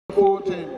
14.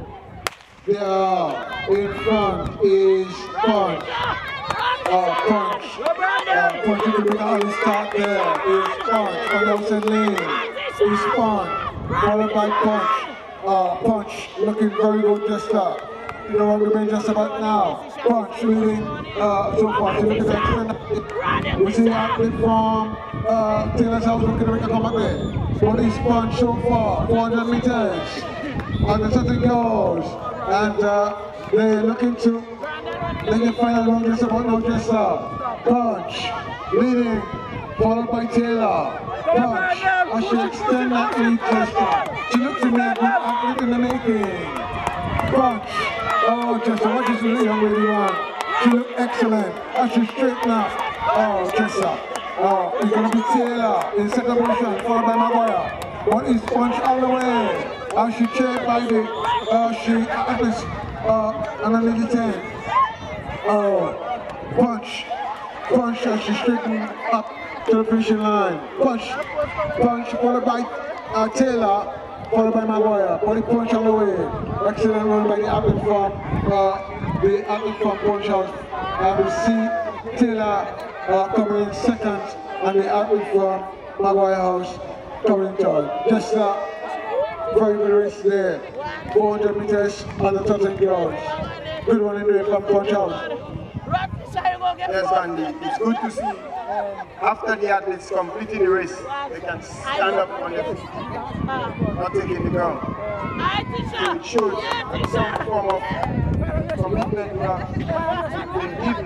There in front is Punch. Punch. Punch in the middle, start there. Is Punch. On the outside lane is Punch. Followed by Punch. Punch looking very good just start. You know what we've been just about now. Punch leading so far. So look at that. We see athlete from Taylor's house looking to make a comeback there. What is Punch so far? 400 meters. And the setting goes. And they're looking to make the final round just about now just Punch leading, followed by Taylor. Punch, I should extend that lead just. She looks to me like an athlete in the making. Punch, oh just what is the lead on really one? She looked excellent. I should straighten up. Oh Jessa. Oh, it's gonna be Taylor in second position, followed by Maguire. What is Punch all the way? She chaired by the underneath the 10. Punch as she straightened up to the finishing line. Punch followed by Taylor, followed by Maguire. Body Punch on the way. Excellent run by the athlete from Punch House. And we see Taylor coming in second, and the athlete from Maguire House coming in third. Just very good race there. 400 meters on the 1,000 yards. Good one in there from Punch House. Yes, Andy. It's good to see after the athletes completing the race, they can stand up on their feet, not taking the ground. So it shows some form of commitment we have been given.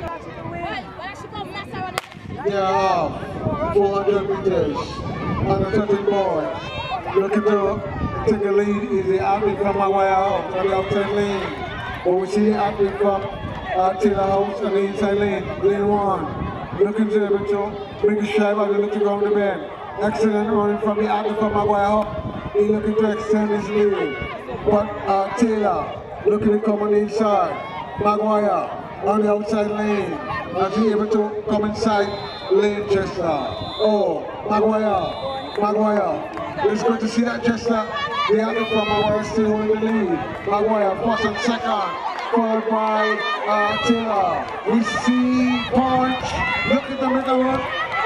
Yeah, 400 meters on the 13 board. Looking to take the lead is the athlete from Maguire House on the outside lane. But we see the athlete from Taylor House on the inside lane, lane 1. Looking to able to make a shot as they look to go on the bend. Excellent running from the athlete from Maguire House. He's looking to extend his lead. But Taylor looking to come on the inside. Maguire on the outside lane. As he able to come inside lane Chester. Oh, Maguire. It's good to see that Chester, the athlete from Maguire, still holding the lead. Maguire first and second, followed by Taylor. We see Punch looking to make a run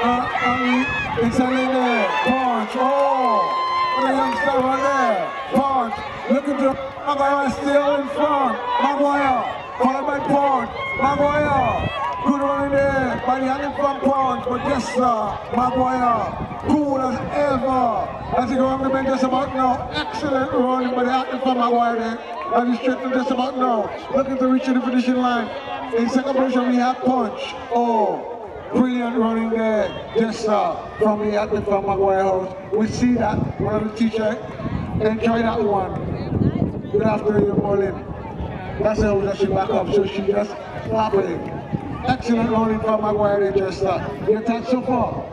inside lane there. Punch, oh, what a youngster right there. Punch looking to Maguire still in front. Maguire followed by Punch. Maguire. Good run in there by the athlete from Punch, but just Maguire, cool as ever. As he goes on the bench just about now, excellent run by the athlete from Maguire there. As he's straightened just about now, looking to reach the finishing line. In second position we have Punch. Oh, brilliant running there, just from the athlete from Maguire House. We see that one of the teachers enjoy that one. Good afternoon, Pauline. That's how that she back up, so she just clapping. Excellent running from Maguire just your touch so far.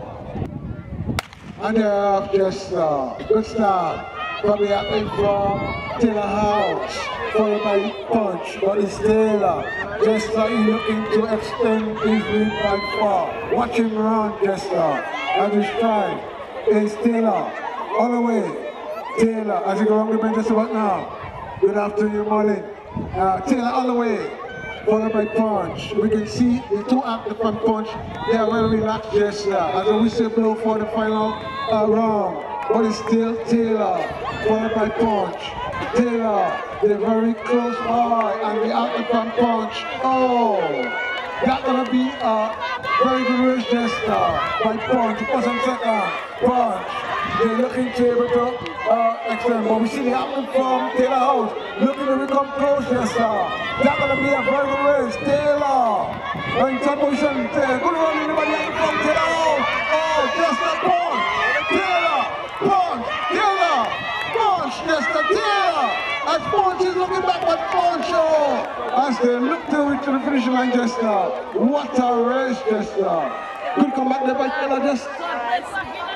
And just good start from the athlete from Taylor House, followed by Punch, but it's Taylor. Just looking to extend his lead by far. Watch him run just as he stride. It's Taylor all the way. Taylor as he goes on the bench just about now. Good afternoon, Molly. Taylor all the way. Followed by Punch. We can see the two athletes from Punch, they are very relaxed just as a whistle blow for the final round. But it's still Taylor, followed by Punch. Taylor, they're very close by, and the athlete from Punch. Oh, that's gonna be a very good race just by Punch. First and second, Punch. They're looking to able to extend, but we see the athlete from Taylor House looking to become close just That's gonna be a very good race. Taylor in third position. Good run in the athlete from Taylor House. Oh, just a Punch. Taylor, Punch, just a Taylor. As Punch is looking back at Punch. Oh, as they look to reach the finishing line just What a race just Good comeback there by Taylor just